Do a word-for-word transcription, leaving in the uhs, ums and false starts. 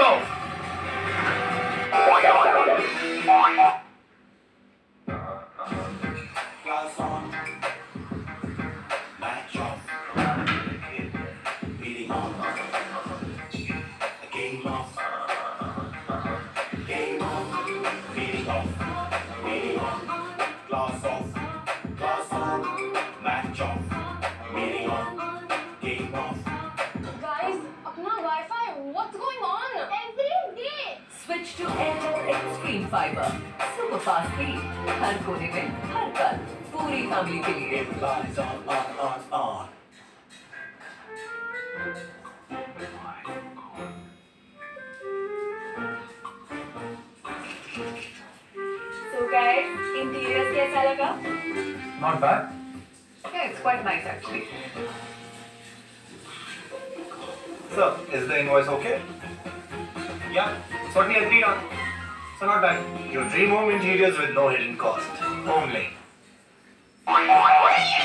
off. Glass on, match off, beating on, game off, game on, beating off, beating on, glass off, glass on, match off, beating on, game off. Guys, अपना Wi-Fi, what's going on? Every day. Switch to Airtel Extreme Fiber. Super fast speed. हर कोने में, हर पल, पूरी family के लिए. It lies on, on, on, on. So guys, interiors कैसा लगा? Not bad. Yeah, it's quite nice actually. So, is the invoice okay? Yeah, it's what we agreed on. So not bad. Your dream home interiors with no hidden cost. Only.